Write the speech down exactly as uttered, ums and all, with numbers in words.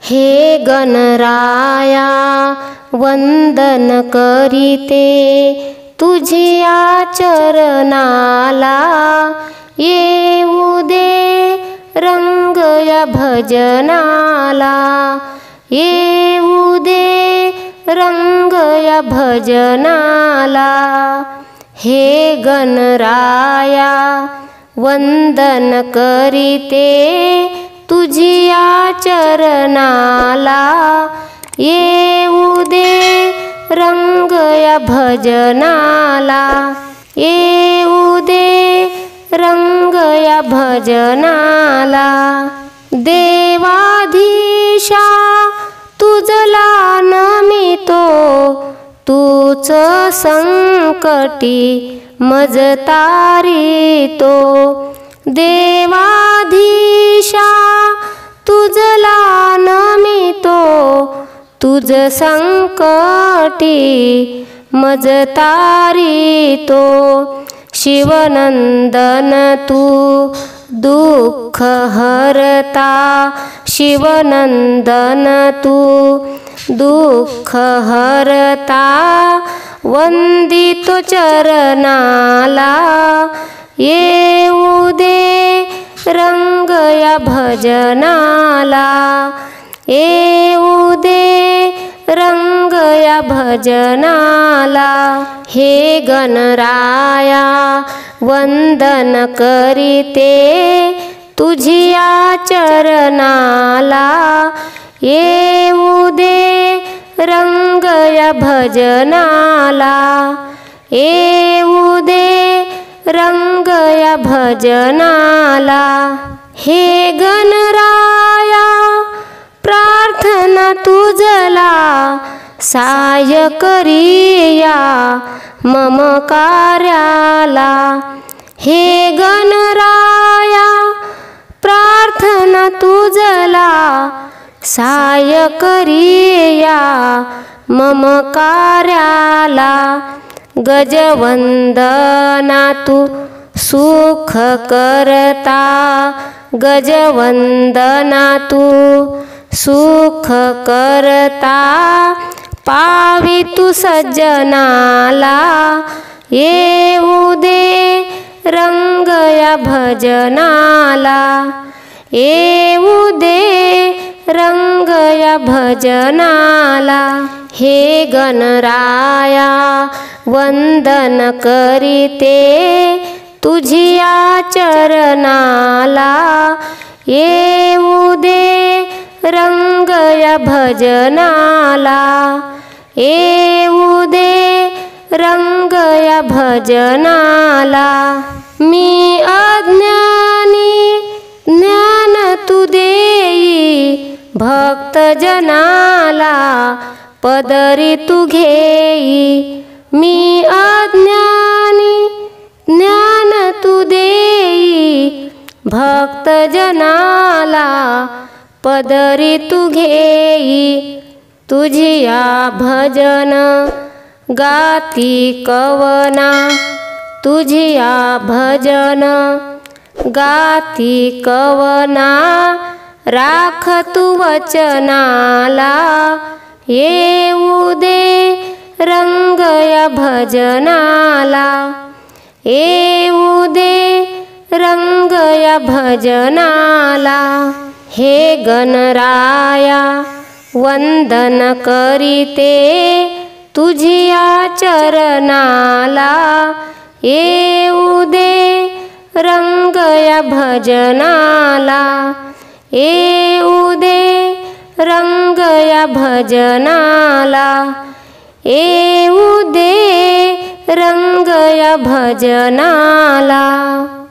हे गणराया वंदन करीते तुझिया चरणाला, येऊ दे रंग या भजनाला, येऊ दे रंग या भजनाला। हे गणराया वंदन करीते तुझिया चरणाला, येऊ दे रंग या भजनाला, येऊ दे रंग या भजनाला। देवाधीशा तुझला नमितो, तूच संकटी मज तारितो। देवाधीशा तुझला नमितो, तुझ संकटी मज तारितो। शिवनंदन तू दुःख हरता, शिवनंदन तू दुःख हरता। वंदितो चरणाला, येऊ दे रंग या भजनाला, येऊ दे रंग या भजनाला। हे गणराया वंदन करीते तुझिया चरणाला, येऊ दे रंग या भजनाला, येऊ दे रंग या भजनाला। हे गणराया प्रार्थना तुझला साय करिया मम कार्याला। हे गणराया प्रार्थना तुझला साय करिया मम कार्याला। गजवंदना तू सुख करता, गजवंदना तू सुख करता। पावी तू सज्जनाला, येऊ दे रंग या भजनाला, येऊ दे रंग या भजनाला। हे गणराया वंदन करीते तुझिया चरणाला, येऊ दे रंग या भजनाला, येऊ दे रंग या भजनाला। मी अज्ञानी ज्ञान तू देई, भक्त जनाला पदरी तू घेई। मी अज्ञानी ज्ञान तू देई, भक्त जनाला पदरी तू घेई। तुझिया भजन गाती कवना, तुझिया भजन गाती कवना। राख तू वचनाला, येऊ दे रंग या भजनाला, येऊ दे रंग या भजनाला। हे गणराया वंदन करीते तुझिया चरणाला, येऊ दे रंग या भजनाला, येऊ दे रंग या भजनाला, येऊ दे रंग या भजनाला।